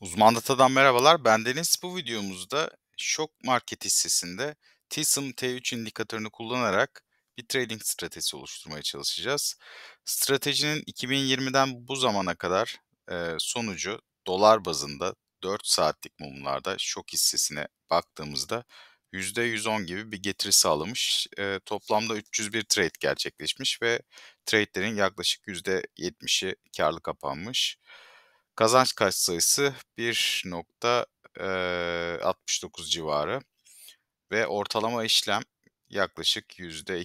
Uzman Data'dan merhabalar. Ben Deniz. Bu videomuzda şok market hissesinde TSM T3 indikatörünü kullanarak bir trading stratejisi oluşturmaya çalışacağız. Stratejinin 2020'den bu zamana kadar sonucu dolar bazında 4 saatlik mumlarda şok hissesine baktığımızda %110 gibi bir getiri sağlamış. Toplamda 301 trade gerçekleşmiş ve trade'lerin yaklaşık %70'i karlı kapanmış. Kazanç katsayısı 1,69 civarı ve ortalama işlem yaklaşık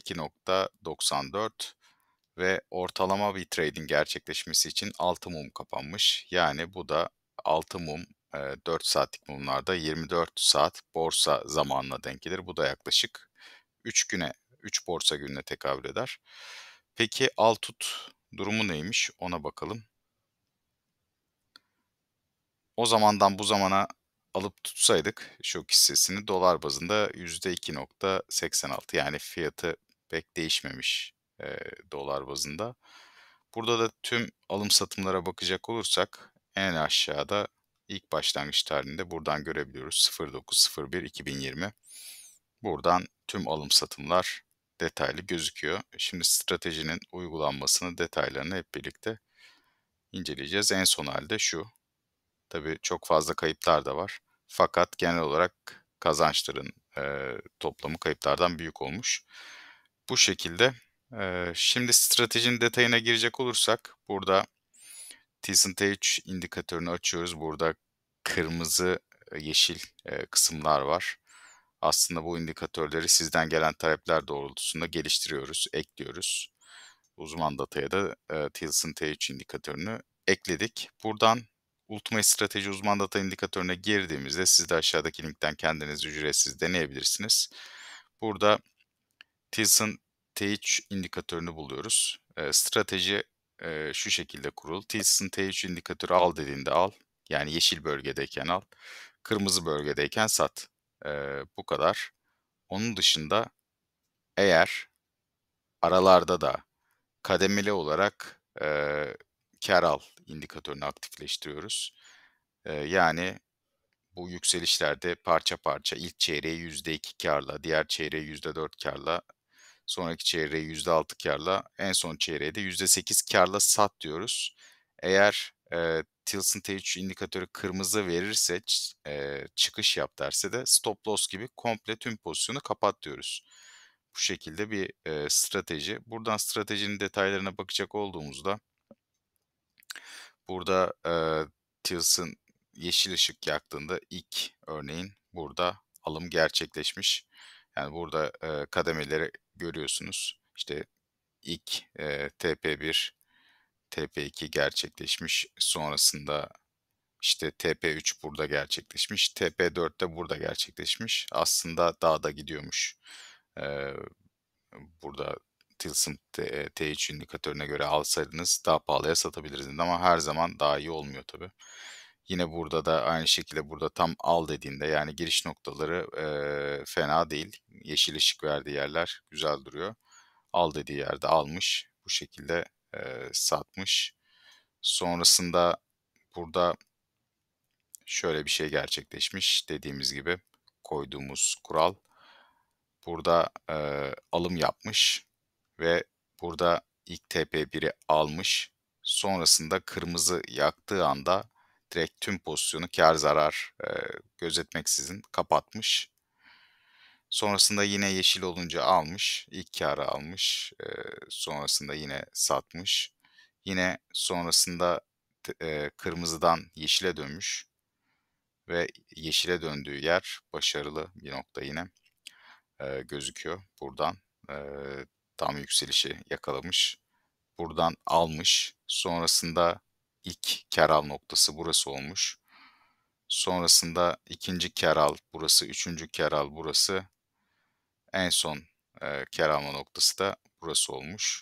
%2,94 ve ortalama bir trading gerçekleşmesi için 6 mum kapanmış. Yani bu da 6 mum 4 saatlik mumlarda 24 saat borsa zamanına denk gelir. Bu da yaklaşık 3 güne, 3 borsa gününe tekabül eder. Peki Altut durumu neymiş? Ona bakalım. O zamandan bu zamana alıp tutsaydık şok hissesini dolar bazında %2,86 yani fiyatı pek değişmemiş, dolar bazında. Burada da tüm alım satımlara bakacak olursak en aşağıda ilk başlangıç tarihinde buradan görebiliyoruz 09.01.2020. Buradan tüm alım satımlar detaylı gözüküyor. Şimdi stratejinin uygulanmasını, detaylarını hep birlikte inceleyeceğiz. En son halde şu. Tabii çok fazla kayıplar da var. Fakat genel olarak kazançların, toplamı kayıplardan büyük olmuş. Bu şekilde. Şimdi stratejinin detayına girecek olursak burada T3 indikatörünü açıyoruz. Burada kırmızı, yeşil, kısımlar var. Aslında bu indikatörleri sizden gelen talepler doğrultusunda geliştiriyoruz, ekliyoruz. Uzman Data'ya da, T3 indikatörünü ekledik. Buradan Ultimate Strateji Uzman Data indikatörüne girdiğimizde siz de aşağıdaki linkten kendiniz ücretsiz deneyebilirsiniz. Burada Tilson T3 indikatörünü buluyoruz. Strateji şu şekilde kurulu. Tilson T3 indikatörü al dediğinde al. Yani yeşil bölgedeyken al. Kırmızı bölgedeyken sat. Bu kadar. Onun dışında eğer aralarda da kademeli olarak kâr al indikatörünü aktifleştiriyoruz. Yani bu yükselişlerde parça parça ilk çeyreği %2 kârla, diğer çeyreği %4 kârla, sonraki çeyreği %6 kârla, en son çeyreği de %8 kârla sat diyoruz. Eğer Tilson T3 indikatörü kırmızı verirse, çıkış yap derse de stop loss gibi komple tüm pozisyonu kapat diyoruz. Bu şekilde bir strateji. Buradan stratejinin detaylarına bakacak olduğumuzda burada Tilson yeşil ışık yaktığında ilk örneğin burada alım gerçekleşmiş. Yani burada kademeleri görüyorsunuz. İşte ilk TP1, TP2 gerçekleşmiş. Sonrasında işte TP3 burada gerçekleşmiş. TP4 de burada gerçekleşmiş. Aslında daha da gidiyormuş. Eee, Burada Tilson T3 indikatörüne göre alsaydınız daha pahalıya satabilirsiniz ama her zaman daha iyi olmuyor tabii. Yine burada da aynı şekilde burada tam al dediğinde yani giriş noktaları fena değil. Yeşil ışık verdiği yerler güzel duruyor. Al dediği yerde almış. Bu şekilde satmış. Sonrasında burada şöyle bir şey gerçekleşmiş. Dediğimiz gibi koyduğumuz kural. Burada alım yapmış ve burada ilk TP1'i almış. Sonrasında kırmızı yaktığı anda direkt tüm pozisyonu kâr zarar gözetmeksizin kapatmış. Sonrasında yine yeşil olunca almış, ilk kârı almış, sonrasında yine satmış. Yine sonrasında kırmızıdan yeşile dönmüş ve yeşile döndüğü yer başarılı bir nokta yine gözüküyor buradan. Tam yükselişi yakalamış. Buradan almış. Sonrasında ilk kâr al noktası burası olmuş. Sonrasında ikinci kâr al burası, üçüncü kâr al burası. En son kâr alma noktası da burası olmuş.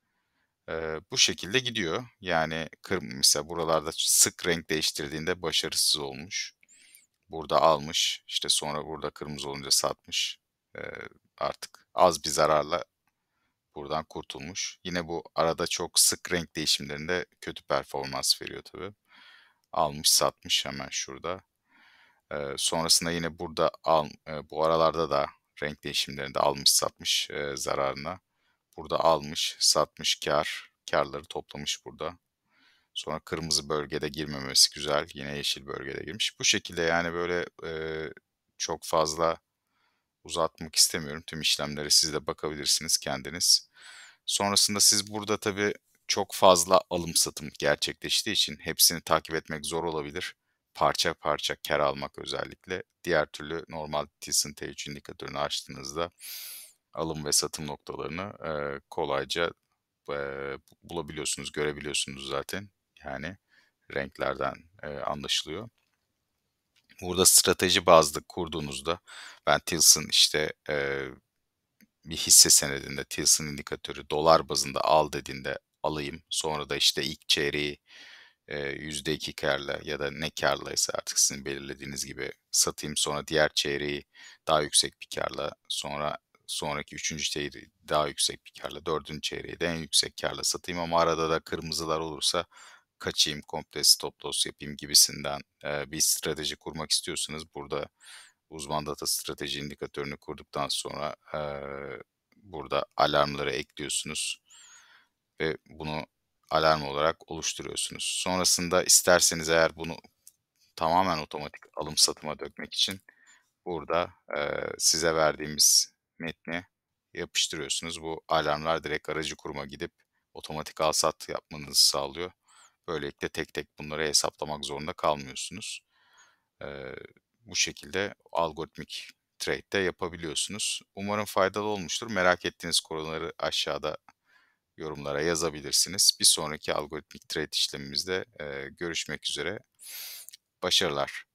Bu şekilde gidiyor. Yani mesela buralarda sık renk değiştirdiğinde başarısız olmuş. Burada almış, işte sonra burada kırmızı olunca satmış. Artık az bir zararla buradan kurtulmuş. Yine bu arada çok sık renk değişimlerinde kötü performans veriyor tabii. Almış satmış hemen şurada. Sonrasında yine burada bu aralarda da renk değişimlerinde almış satmış, zararına. Burada almış, satmış, kârları toplamış burada. Sonra kırmızı bölgede girmemesi güzel. Yine yeşil bölgede girmiş. Bu şekilde yani böyle, çok fazla uzatmak istemiyorum. Tüm işlemlere siz de bakabilirsiniz kendiniz. Sonrasında siz burada tabii çok fazla alım satım gerçekleştiği için hepsini takip etmek zor olabilir. Parça parça kâr almak özellikle. Diğer türlü normal Tilson T3 indikatörünü açtığınızda alım ve satım noktalarını, kolayca, bulabiliyorsunuz, görebiliyorsunuz zaten. Yani renklerden, anlaşılıyor. Burada strateji bazlı kurduğunuzda ben Tilson, işte, bir hisse senedinde Tilson indikatörü dolar bazında al dediğinde alayım. Sonra da, işte, ilk çeyreği, %2 kârla ya da ne kârlaysa artık sizin belirlediğiniz gibi satayım. Sonra diğer çeyreği daha yüksek bir kârla, sonra sonraki üçüncü çeyreği daha yüksek bir kârla, dördüncü çeyreği de en yüksek kârla satayım ama arada da kırmızılar olursa kaçayım, komple stop loss yapayım gibisinden, bir strateji kurmak istiyorsanız burada uzman data strateji indikatörünü kurduktan sonra, burada alarmları ekliyorsunuz ve bunu alarm olarak oluşturuyorsunuz. Sonrasında isterseniz eğer bunu tamamen otomatik alım satıma dökmek için burada, size verdiğimiz metni yapıştırıyorsunuz. Bu alarmlar direkt aracı kuruma gidip otomatik al sat yapmanızı sağlıyor. Böylelikle tek tek bunları hesaplamak zorunda kalmıyorsunuz. Eee, Bu şekilde algoritmik trade de yapabiliyorsunuz. Umarım faydalı olmuştur. Merak ettiğiniz konuları aşağıda yorumlara yazabilirsiniz. Bir sonraki algoritmik trade işlemimizde, görüşmek üzere. Başarılar.